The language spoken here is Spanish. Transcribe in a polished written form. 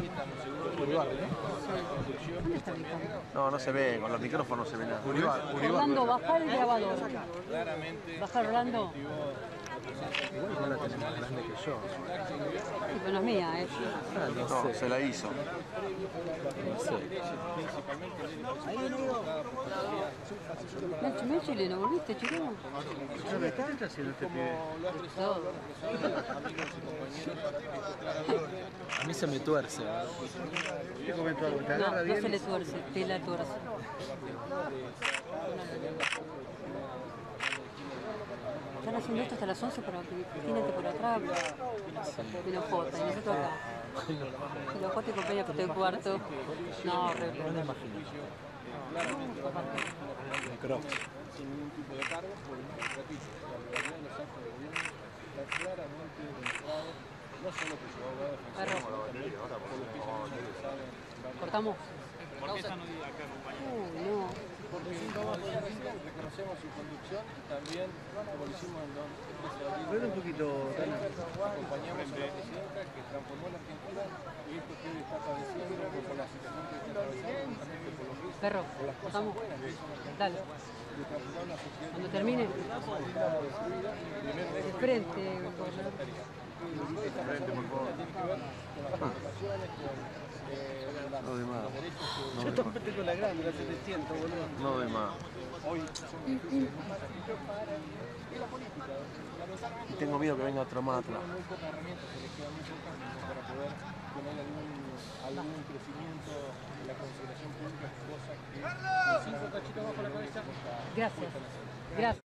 Uribarri, ¿Dónde está mi cámara? No, no se ve, con los micrófonos no se ve nada. Orlando, baja el grabador. Baja Orlando. Igual no la tenés más grande que yo. Sí, pero no es mía, ¿eh? Ah, no No, sé. se la hizo. No sé. Chile, ¿no volviste, chico? ¿Qué está haciendo este pibe? Todo. A mí se me tuerce. ¿Qué comentó algo? ¿Te No, agarra no bien? se le tuerce, te la tuerce. Están haciendo esto hasta las 11 para que imagínate por atrás. Vino Jota, y nosotros acá. Vino Jota y compañía por el cuarto. No, horrible. No me imagino. Crocs. Sin ningún tipo de cargo, por el repito, la realidad de los actos de gobierno está claramente demostrado, no solo que su abogado Perro. por lo que ellos saben. ¿Cortamos? ¿Por qué esta no vive acá, compañero? No. Porque reconocemos su conducción y también, como lo hicimos en el 13 de abril, Ven un poquito, Tana. acompañamos a la presidenta que transformó la Argentina y esto que hoy está padeciendo por la situación que está atravesando, justamente por lo que es, Perro, por las cosas cortamos. buenas que hizo la Argentina, Dale. de transformar una sociedad Cuando termine. De frente, esta persona tiene que ver con las preocupaciones, con No de más. los derechos que Yo también tengo la grande, la 700, boludo. No de más. hoy son difíciles para la política. Lamentablemente, Y tengo miedo que venga otro más atrás. muy pocas herramientas, se les quedan muy pocas como para poder tener algún crecimiento en la consideración pública, cosa que sin 5 cachitos bajo la cabeza. Gracias. Gracias.